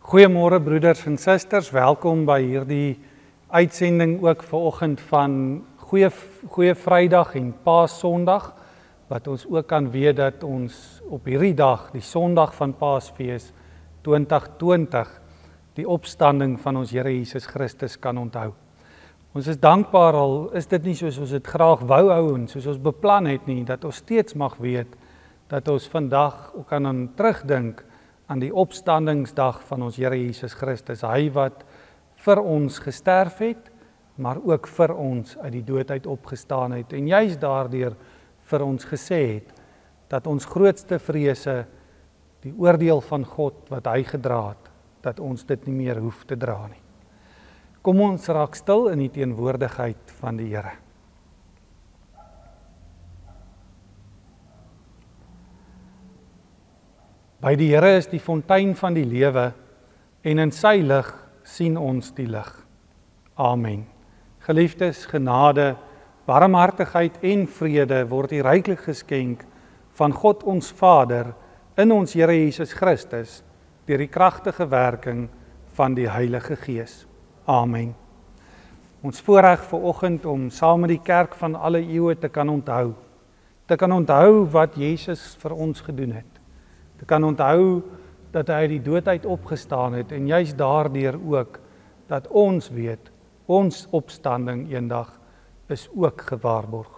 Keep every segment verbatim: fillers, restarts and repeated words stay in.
Goeiemôre broeders en susters, welkom by hierdie uitsending ook vanoggend van Goeie Goeie Vrydag en Paasondag, wat ons ook kan weet dat ons op hierdie dag, die Sondag van Paasfees twintig twintig, die opstanding van ons Here Jesus Christus kan onthou. Ons is dankbaar, al is dit nie soos ons dit graag wou hou en soos ons beplan het nie, dat ons steeds mag weet dat ons vandag ook kan aan terugdink aan die opstandingsdag van ons Here Jesus Christus, hy wat vir ons gesterf het, maar ook vir ons uit die dood uit opgestaan het, en juist daardeur vir ons gesê het, dat ons grootste vrese, die oordeel van God wat hy gedra het, dat ons dit nie meer hoef te dra nie. Kom ons raak stil in die teenwoordigheid van die Here. By die Here is die fontein van die lewe, en in sy lig sien ons die lig. Amen. Geliefdes, genade, barmhartigheid en vrede word u ryklik geskenk van God ons Vader in ons Here Jesus Christus deur die kragtige werking van die Heilige Gees. Amen. Ons voorreg vanoggend om saam met die kerk van alle eeue te kan onthou, te kan onthou wat Jesus vir ons gedoen het. Te kan onthou dat hy uit die dood uit opgestaan het en juist daardeur ook dat ons weet, ons opstanding eendag is ook gewaarborg.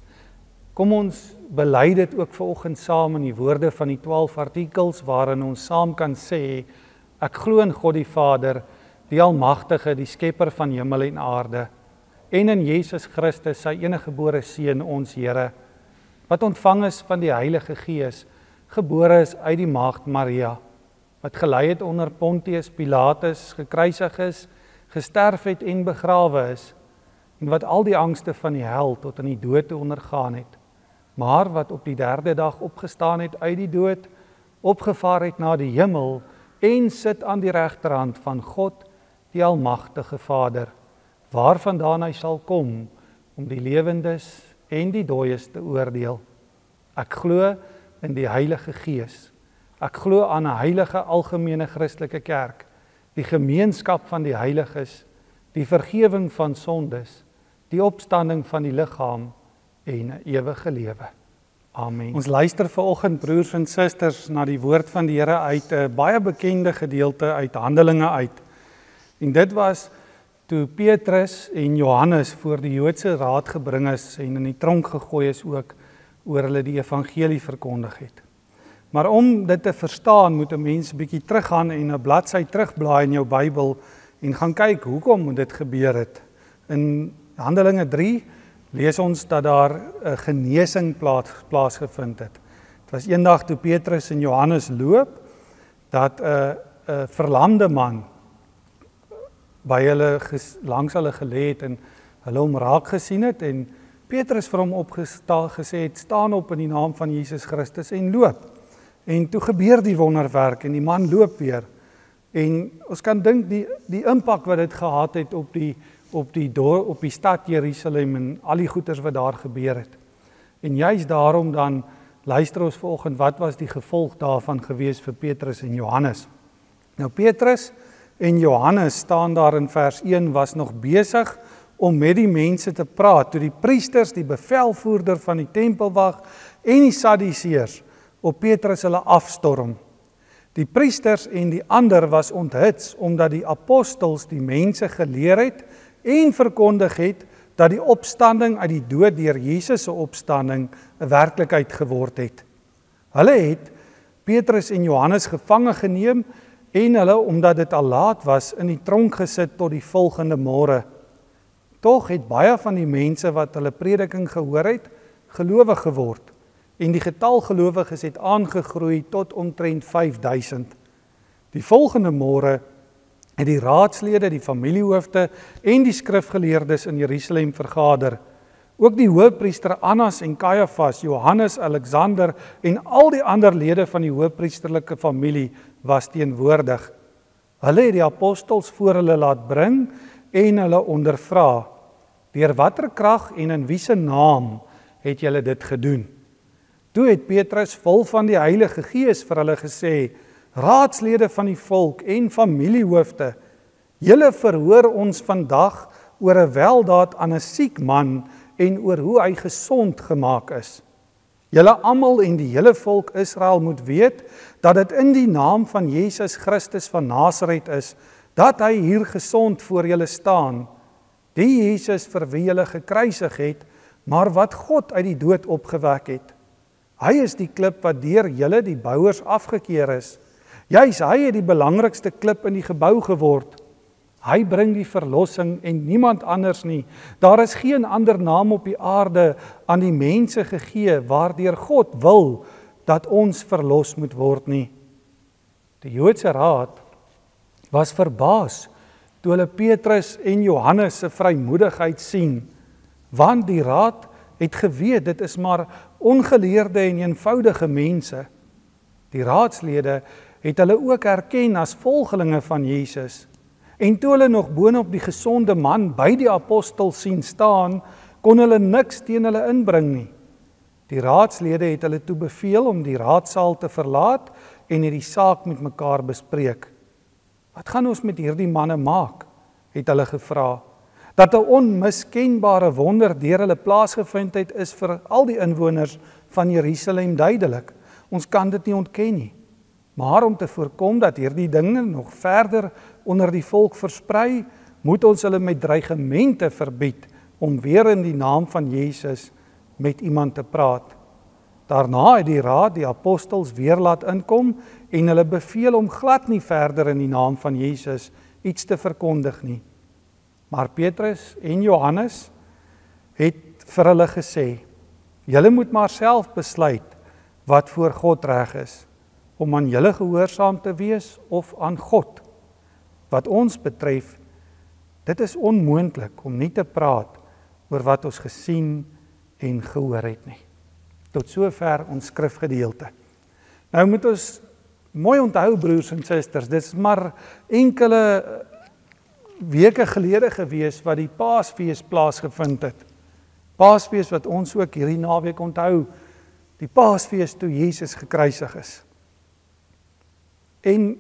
Kom ons bely dit ook vanoggend saam in die woorde van die twaalf artikels waarin ons saam kan sê, ek glo in God die Vader, die Almagtige, die Skepper van hemel en aarde, en in Jesus Christus, sy eniggebore Seun, ons Here, wat ontvang is van die Heilige Gees, gebore is uit die maagd Maria, wat gelei het onder Pontius Pilatus, gekruisig is, gesterf het en begrawe is, en wat al die angste van die hel tot in die dood te ondergaan het, maar wat op die derde dag opgestaan het uit die dood, opgevaar het na die hemel, en sit aan die regterhand van God, die Almagtige Vader, waarvandaan hy sal kom, om die lewendes en die dooies te oordeel. Ek glo in die Heilige Gees. Ek glo aan 'n heilige algemene Christelike kerk, die gemeenskap van die heiliges, die vergewing van sondes, die opstanding van die liggaam en 'n ewige lewe. Amen. Ons luister vanoggend, broers en susters, na die woord van die Here uit 'n baie bekende gedeelte uit Handelinge uit. En dit was toe Petrus en Johannes voor die Joodse raad gebring is en in die tronk gegooi is ook, oor hulle die evangelie verkondig het. Maar om dit te verstaan, moet 'n mens 'n bietjie teruggaan en 'n bladsy terugblaai in jou Bybel en gaan kyk hoekom dit gebeur het. In Handelinge drie lees ons dat daar 'n genesing plaas, plaasgevind het. Dit was eendag toe Petrus en Johannes loop, dat 'n 'n verlamde man by hulle langs hulle gelê het en hulle hom raak gesien het, en Petrus vir hom opgestaan gesê het, staan op in die naam van Jesus Christus en loop. En toe gebeur die wonderwerk en die man loop weer. En ons kan dink die die impak wat dit gehad het op die op die dorp, op die stad Jerusalem en al die goeders wat daar gebeur het. En juist daarom dan luister ons vanoggend, wat was die gevolg daarvan gewees vir Petrus en Johannes? Nou Petrus en Johannes staan daar in vers een, was nog besig om met die mense te praat, toe die priesters, die bevelvoerder van die tempelwag en die Sadduseërs op Petrus hulle afstorm. Die priesters en die ander was onthits, omdat die apostels die mense geleer het en verkondig het, dat die opstanding uit die dood deur Jesus se opstanding 'n werklikheid geword het. Hulle het Petrus en Johannes gevange geneem, en hulle, omdat dit al laat was, in die tronk gesit tot die volgende môre. Tog het baie van die mense wat hulle prediking gehoor het, gelowig geword, en die getal gelowiges het aangegroei tot omtrent vyf duisend. Die volgende môre het die raadslede, die familiehoofde en die skrifgeleerdes in Jerusalem vergader. Ook die hoofpriester Annas en Kajafas, Johannes, Alexander en al die ander lede van die hoofpriesterlike familie was teenwoordig. Hulle het die apostels voor hulle laat bring en hulle ondervra, deur watter krag en in wie se naam het julle dit gedoen? Toe het Petrus vol van die Heilige Gees vir hulle gesê, raadslede van die volk en familiehoofde, julle verhoor ons vandag oor 'n weldaad aan 'n siek man en oor hoe hy gesond gemaak is. Julle almal en die hele volk Israel moet weet dat dit in die naam van Jesus Christus van Nasaret is, dat hy hier gesond voor julle staan. Die Jesus vir wie julle gekruisig het, maar wat God uit die dood opgewek het. Hy is die klip wat deur julle die bouers afgekeer is. Juis hy het die belangrikste klip in die gebou geword. Hy bring die verlossing en niemand anders nie. Daar is geen ander naam op die aarde aan die mense gegee waardeur God wil dat ons verlos moet word nie. Die Joodse Raad was verbaas toe hulle Petrus en Johannes se vrymoedigheid sien, want die raad het geweet dit is maar ongeleerde en eenvoudige mense. Die raadslede het hulle ook herken as volgelinge van Jesus. En toe hulle nog boonop die gesonde man by die apostel sien staan, kon hulle niks teen hulle inbring nie. Die raadslede het hulle toe beveel om die raadsaal te verlaat en het die saak met mekaar bespreek. Wat gaan ons met hierdie manne maak? Het hulle gevra. Dat 'n onmiskenbare wonder deur hulle plaasgevind het, is vir al die inwoners van Jerusalem duidelik. Ons kan dit nie ontken nie. Maar om te voorkom dat hierdie dinge nog verder onder die volk versprei, moet ons hulle met dreigemente verbied om weer in die naam van Jesus met iemand te praat. Daarna het die raad die apostels weer laat inkom en hulle beveel om glad nie verder in die naam van Jesus iets te verkondig nie. Maar Petrus en Johannes het vir hulle gesê, julle moet maar self besluit wat voor God reg is, om aan julle gehoorsaam te wees of aan God. Wat ons betref, dit is onmoontlik om nie te praat oor wat ons gesien en gehoor het nie. Tot sover ons skrifgedeelte. Nou moet ons mooi onthou, broers en susters, dit is maar enkele weke gelede gewees wat die Paasfees plaasgevind het. Paasfees wat ons ook hierdie naweek onthou, die Paasfees toe Jesus gekruisig is. En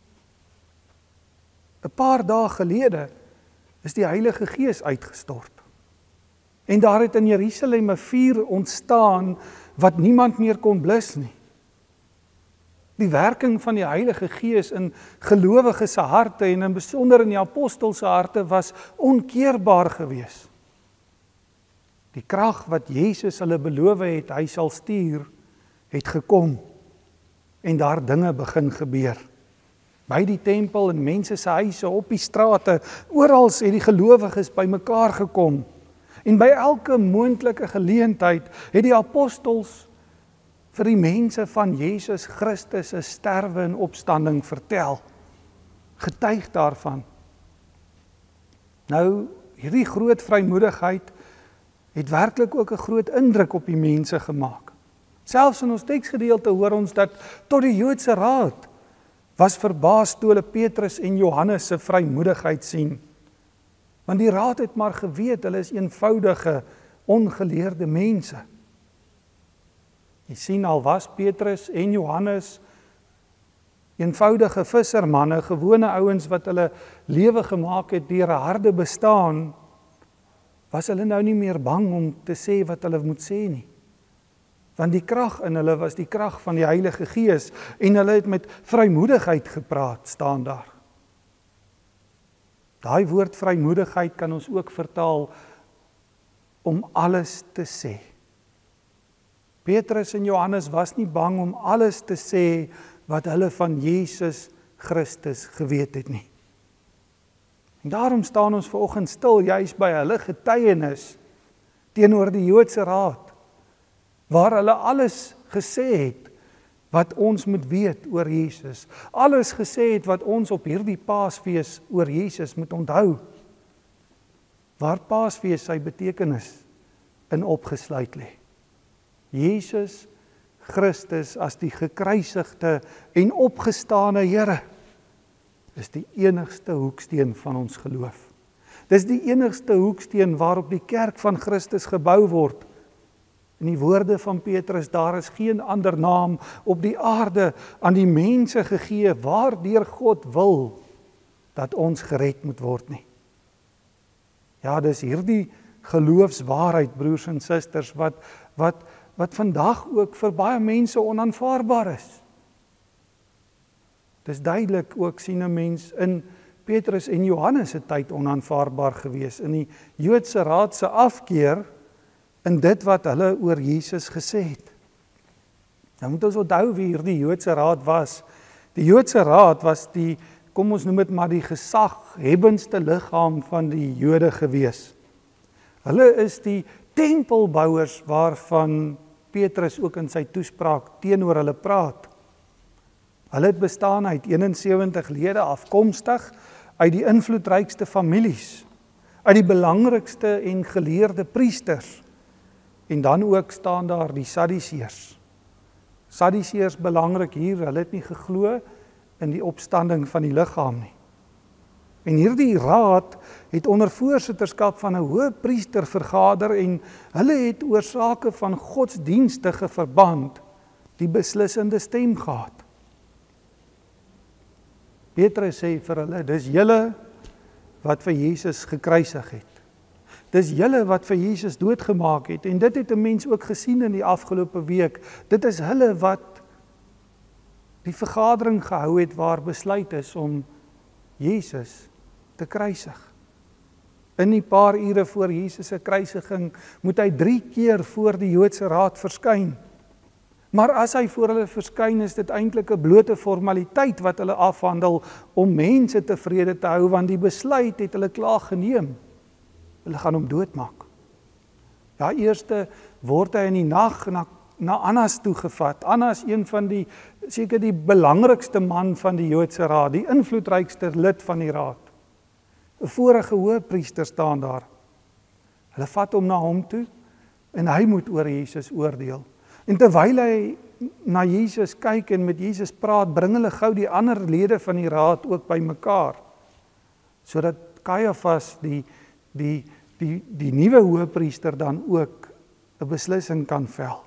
'n paar dae gelede is die Heilige Gees uitgestort. En daar het in Jerusalem 'n vuur ontstaan wat niemand meer kon blus nie. Die werking van die Heilige Gees in gelowiges se harte en in besonder in die apostels se harte was onkeerbaar gewees. Die krag wat Jesus hulle beloof het, hy sal stuur, het gekom en daar dinge begin gebeur. By die tempel en mense se huise, op die strate, oral het die gelowiges bymekaar gekom. En by elke moontlike geleentheid het die apostels vir die mense van Jesus Christus se sterwe en opstanding vertel. Getuig daarvan. Nou, hierdie groot vrymoedigheid het werklik ook 'n groot indruk op die mense gemaak. Selfs in ons teksgedeelte hoor ons dat tot die Joodse Raad was verbaas toe hulle Petrus en Johannes se vrymoedigheid sien. Want die raad het maar geweet, hulle is eenvoudige, ongeleerde mense. Jy sien, al was Petrus en Johannes eenvoudige vissermanne, gewone ouens wat hulle lewe gemaak het deur 'n harde bestaan, was hulle nou nie meer bang om te sê wat hulle moet sê nie. Want die krag in hulle was die krag van die Heilige Gees en hulle het met vrymoedigheid gepraat, staan daar. Daai woord vrymoedigheid kan ons ook vertaal om alles te sê. Petrus en Johannes was nie bang om alles te sê wat hulle van Jesus Christus geweet het nie. En daarom staan ons vanoggend stil juis by hulle getuienis teenoor die Joodse Raad, waar hulle alles gesê het wat ons moet weet oor Jesus. Alles gesê het wat ons op hierdie Paasfees oor Jesus moet onthou. Waar Paasfees sy betekenis in opgesluit lê. Jesus Christus as die gekruisigde en opgestane Here is die enigste hoeksteen van ons geloof. Dis die enigste hoeksteen waarop die kerk van Christus gebou word. In die woorde van Petrus, daar is geen ander naam op die aarde aan die mense gegee, waardeur God wil dat ons gered moet word nie. Ja, dis hierdie geloofswaarheid, broers en susters, wat, wat, wat vandag ook vir baie mense onaanvaarbaar is. Dis duidelik ook, sien 'n mens, in Petrus en Johannes se tyd onaanvaarbaar gewees, in die Joodse raad se afkeer, in dit wat hulle oor Jesus gesê het. Nou moet ons onthou wie hierdie Joodse raad was. Die Joodse raad was die, kom ons noem dit maar die gesaghebendste liggaam van die Jode gewees. Hulle is die tempelbouers waarvan Petrus ook in sy toespraak teenoor hulle praat. Hulle het bestaan uit eenensewentig lede afkomstig uit die invloedrykste families, uit die belangrikste en geleerde priesters. En dan ook staan daar die Sadduseërs. Sadduseërs belangrik hier, hulle het nie geglo in die opstanding van die liggaam nie. En hierdie raad het onder voorsitterskap van 'n hoëpriester vergader en hulle het oor sake van godsdienstige verband die beslissende stem gehad. Petrus sê vir hulle, dis julle wat vir Jesus gekruisig het. Dis julle wat vir Jesus doodgemaak het, en dit het 'n mens ook gesien in die afgelope week. Dit is hulle wat die vergadering gehou het waar besluit is om Jesus te kruisig. In die paar ure voor Jesus se kruisiging moet hy drie keer voor die Joodse raad verskyn. Maar as hy voor hulle verskyn, is dit eintlik 'n blote formaliteit wat hulle afhandel om mense tevrede te hou, want die besluit het hulle klaar geneem. Hulle gaan hom doodmaak. Ja, eerste word hy in die nag na, na Annas toegevat. Annas, een van die, seker die belangrikste man van die Joodse raad, die invloedrykste lid van die raad. 'n Vorige hoëpriester staan daar. Hulle vat hom na hom toe en hy moet oor Jesus oordeel. En terwyl hy na Jesus kyk en met Jesus praat, bring hulle gou die ander lede van die raad ook by mekaar, sodat Kajafas, die die die die nuwe hoëpriester, dan ook 'n beslissing kan vel.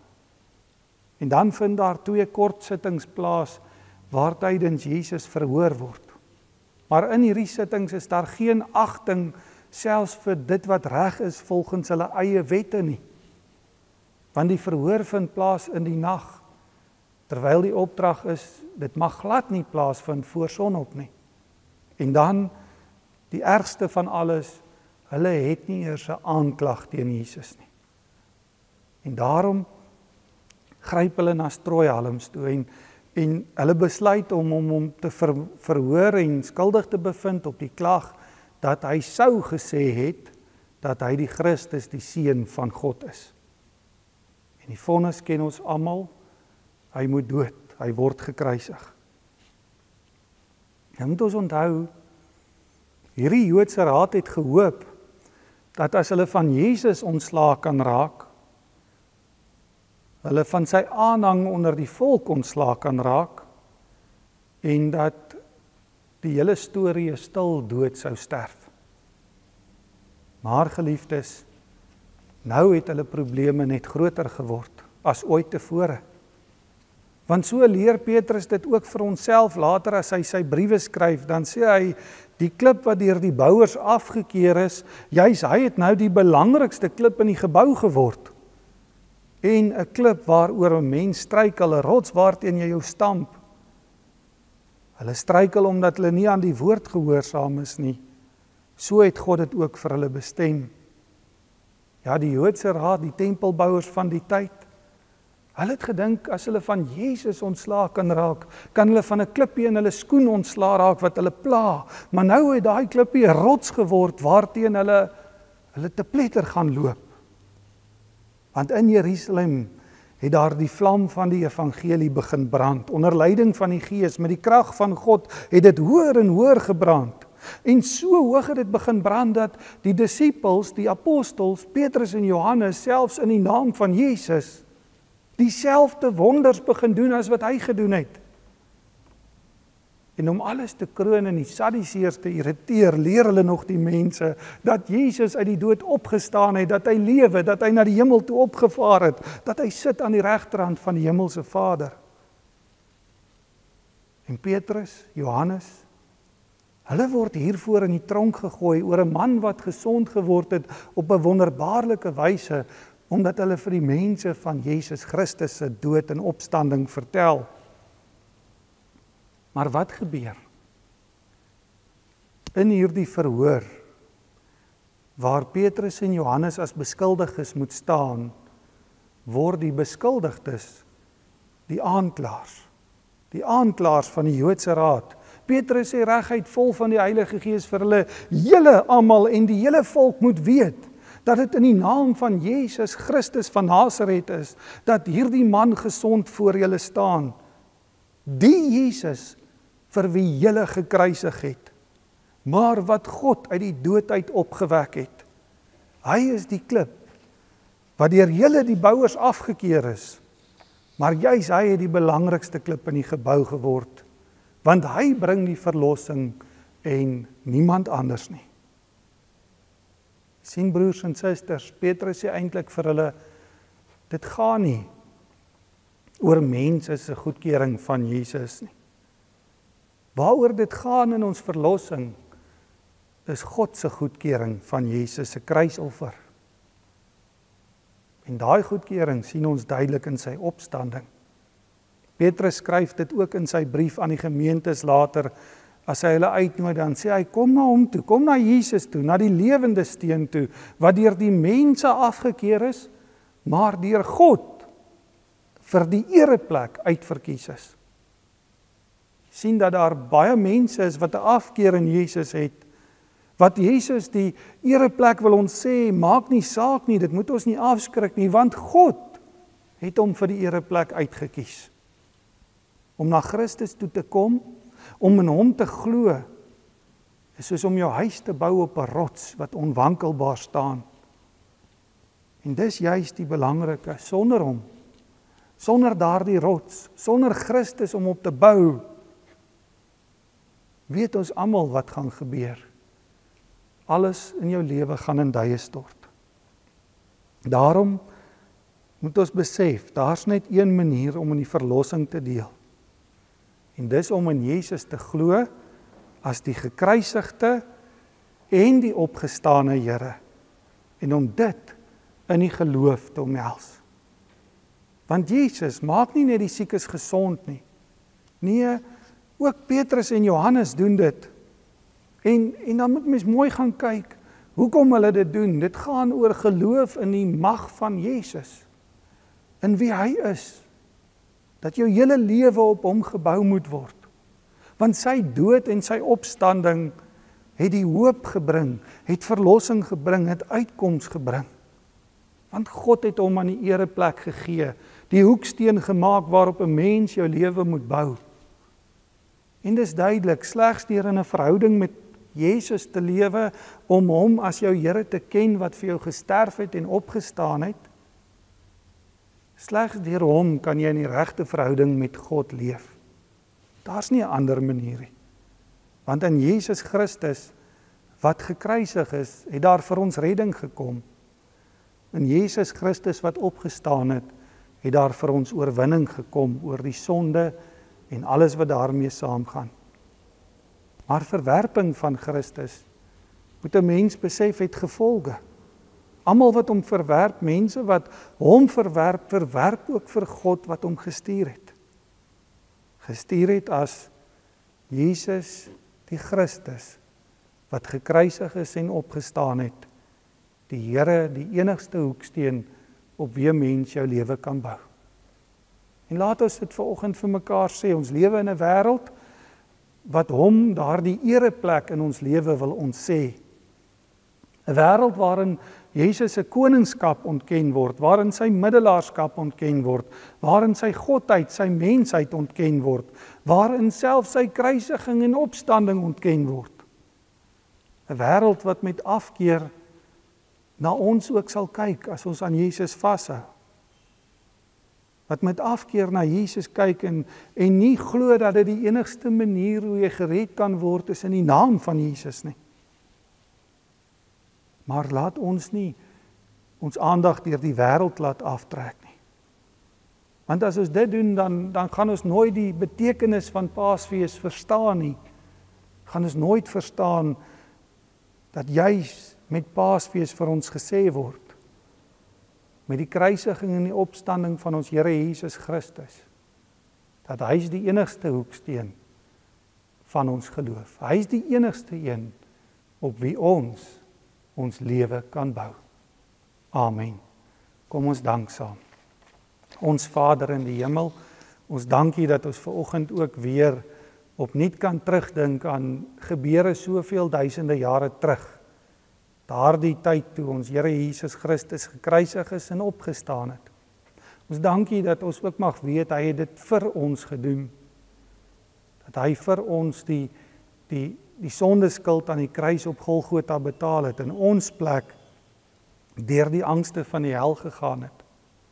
En dan vind daar twee kortsittings plaas waar tydens Jesus verhoor word. Maar in hierdie sittings is daar geen agting selfs vir dit wat reg is volgens hulle eie wette nie. Want die verhoor vind plaas in die nag, terwyl die opdrag is, dit mag glad nie plaasvind voor sonop nie. En dan, die ergste van alles, hulle het nie eers 'n aanklag teen Jesus nie. En daarom gryp hulle na strooihalms toe en, en hulle besluit om hom om te ver, verhoor en skuldig te bevind op die klag dat hy sou gesê het dat hy die Christus, die seun van God is. En die vonnis ken ons almal, hy moet dood, hy word gekruisig. Nou moet ons onthou, hierdie Joodse raad het gehoop dat as hulle van Jesus ontslae kan raak, hulle van sy aanhang onder die volk ontslae kan raak, en dat die hele storie stil dood sou sterf. Maar geliefdes, nou het hulle probleme net groter geword as ooit tevore. Want so leer Petrus dit ook vir onsself later as hy sy briewe skryf, dan sê hy, die klip wat deur die bouers afgekeer is, juis hy het nou die belangrikste klip in die gebou geword. En 'n klip waaroor 'n mens struikel, 'n rots waarteen jy jou stamp. Hulle struikel omdat hulle nie aan die woord gehoorsaam is nie. So het God dit ook vir hulle bestem. Ja, die Joodse raad, die tempelbouers van die tyd, hulle het gedink, as hulle van Jesus ontslae kan raak, kan hulle van 'n klippie in hulle skoen ontslae raak wat hulle pla. Maar nou het daai klippie 'n rots geword waarteen hulle hulle te pletter gaan loop. Want in Jerusalem het daar die vlam van die evangelie begin brand. Onder leiding van die Gees, met die krag van God, het dit hoër en hoër gebrand. En so hoog het dit begin brand dat die disippels, die apostels, Petrus en Johannes, selfs in die naam van Jesus, dieselfde wonders begin doen as wat hy gedoen het. En om alles te kroon en die Sadduseërs te irriteer, leer hulle nog die mense dat Jesus uit die dood opgestaan het, dat hy lewe, dat hy na die hemel toe opgevaar het, dat hy sit aan die regterhand van die hemelse Vader. En Petrus, Johannes, hulle word hiervoor in die tronk gegooi oor 'n man wat gesond geword het op 'n wonderbaarlike wyse, omdat hulle vir die mense van Jesus Christus se dood en opstanding vertel. Maar wat gebeur? In hierdie verhoor, waar Petrus en Johannes as beskuldiges moet staan, word die beskuldigdes die aanklaers. Die aanklaers van die Joodse Raad. Petrus sê reguit vol van die Heilige Gees vir hulle, julle almal en die hele volk moet weet, dat dit in die naam van Jesus Christus van Nasaret is, dat hierdie man gesond voor julle staan. Die Jesus vir wie julle gekruisig het, maar wat God uit die dood uit opgewek het. Hy is die klip, wat deur julle die bouers afgekeer is, maar juis hy het die belangrikste klip in die gebou geword, want hy bring die verlossing en niemand anders nie. Sien broers en susters, Petrus sê eintlik vir hulle, dit gaan nie oor mense se goedkeuring van Jesus nie. Waaroor dit gaan in ons verlossing, is God se goedkeuring van Jesus se kruisoffer. En daai goedkeuring sien ons duidelik in sy opstanding. Petrus skryf dit ook in sy brief aan die gemeentes later, as hy hulle uitnooi, dan sê hy, kom na hom toe, kom na Jesus toe, na die lewende steen toe, wat deur die mense afgekeer is, maar deur God vir die ereplek uitverkies is. Sien dat daar baie mense is wat 'n afkeer in Jesus het, wat Jesus die ereplek wil ons sê, maak nie saak nie, dit moet ons nie afskrik nie, want God het hom vir die ereplek uitgekies. Om na Christus toe te kom, om in hom te glo, is soos om jou huis te bou op 'n rots wat onwankelbaar staan. En dis juist die belangrike, sonder hom, sonder daardie rots, sonder Christus om op te bou, weet ons almal wat gaan gebeur. Alles in jou lewe gaan in duie stort. Daarom moet ons besef, daar's net een manier om in die verlossing te deel. En dis om in Jesus te glo as die gekruisigde en die opgestane Here. En om dit in die geloof te omhels. Want Jesus maak nie net die siekes gesond nie. Nee, ook Petrus en Johannes doen dit. En, en dan moet mens mooi gaan kyk, hoekom hulle dit doen. Dit gaan oor geloof in die mag van Jesus. In wie hy is. Dat jou hele lewe op hom gebou moet word. Want sy dood en sy opstanding het die hoop gebring, het verlossing gebring, het uitkoms gebring. Want God het hom aan die ereplek gegee, die hoeksteen gemaak waarop 'n mens jou lewe moet bou. En dis duidelik, slegs deur in 'n verhouding met Jesus te lewe, om hom as jou Here te ken wat vir jou gesterf het en opgestaan het, slegs deur hom kan jy in die regte verhouding met God leef. Daar's nie 'n ander manier nie. Want in Jesus Christus, wat gekruisig is, het daar vir ons redding gekom. In Jesus Christus wat opgestaan het, het daar vir ons oorwinning gekom oor die sonde en alles wat daarmee saamgaan. Maar verwerping van Christus, moet 'n mens besef, het gevolge. Almal wat hom verwerp, mense wat hom verwerp, verwerp ook vir God wat hom gestuur het. Gestuur het as Jesus die Christus, wat gekruisig is en opgestaan het, die Here, die enigste hoeksteen op wie 'n mens jou lewe kan bou. En laat ons dit vanoggend vir mekaar sê, ons lewe in 'n wêreld wat hom daardie ereplek in ons lewe wil ontsê. 'n Wêreld waarin Jesus se koningskap ontken word, waarin sy middelaarskap ontken word, waarin sy godheid, sy mensheid ontken word, waarin self sy kruisiging en opstanding ontken word. 'n Wêreld wat met afkeer na ons ook sal kyk as ons aan Jesus vashou. wat met afkeer na Jesus kyk en, en nie glo dat dit die enigste manier hoe jy gered kan word is in die naam van Jesus nie. Maar laat ons nie ons aandag deur die wêreld laat aftrek nie. Want as ons dit doen, dan, dan gaan ons nooit die betekenis van Paasfees verstaan nie. Gaan ons nooit verstaan dat juis met Paasfees vir ons gesê word, met die kruisiging en die opstanding van ons Here Jesus Christus, dat hy is die enigste hoeksteen van ons geloof. Hy is die enigste een op wie ons ons lewe kan bou. Amen. Kom ons dank saam. Ons Vader in die hemel, ons dankie dat ons vanoggend ook weer opnuut kan terugdink aan gebeure soveel duisende jare terug. Daardie tyd toe ons Here Jesus Christus gekruisig is en opgestaan het. Ons dankie dat ons ook mag weet, hy het dit vir ons gedoen. Dat hy vir ons die, die, die sondeskuld aan die kruis op Golgotha betaal het, in ons plek deur die angste van die hel gegaan het.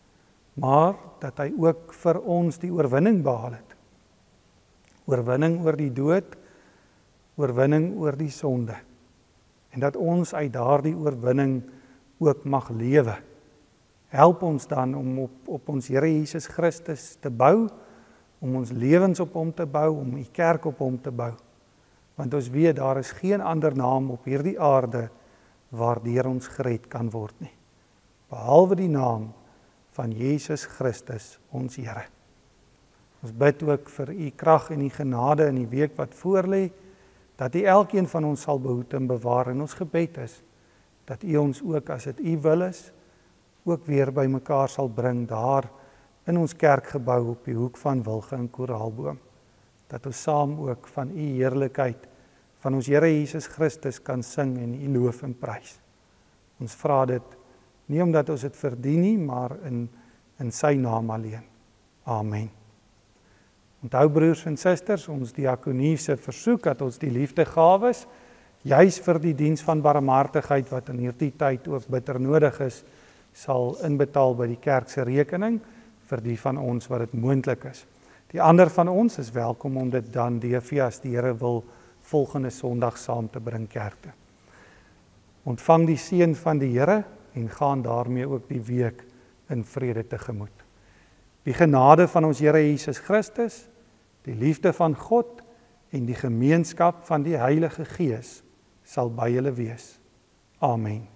Maar dat hy ook vir ons die oorwinning behaal het. Oorwinning oor die dood, oorwinning oor die sonde. En dat ons uit daardie oorwinning ook mag lewe. Help ons dan om op, op ons Here Jesus Christus te bou, om ons lewens op hom te bou, om die kerk op hom te bou. Want ons weet, daar is geen ander naam op hierdie aarde waardeur ons gered kan word nie. Behalwe die naam van Jesus Christus, ons Here. Ons bid ook vir u krag en die genade in die week wat voorlê, dat u elkeen van ons sal behoed en bewaar, en ons gebed is, dat u ons ook, as dit u wil is, ook weer by mekaar sal bring, daar in ons kerkgebou op die hoek van Wilge en Koraalboom, dat ons saam ook van u heerlikheid, van ons Here Jesus Christus kan sing en u loof en prys. Ons vra dit, nie omdat ons dit verdien nie, maar in, in sy naam alleen. Amen. Onthou broers en susters, ons diakonie se versoek dat ons die liefdegawes, juis vir die diens van barmhartigheid wat in hierdie tyd ook bitter nodig is, sal inbetaal by die kerk se rekening vir die van ons wat dit moontlik is. Die ander van ons is welkom om dit dan D V as die Here wil volgende Sondag saam te bring kerk toe. Ontvang die seën van die Here en gaan daarmee ook die week in vrede tegemoet. Die genade van ons Here Jesus Christus, die liefde van God en die gemeenskap van die Heilige Gees sal by julle wees. Amen.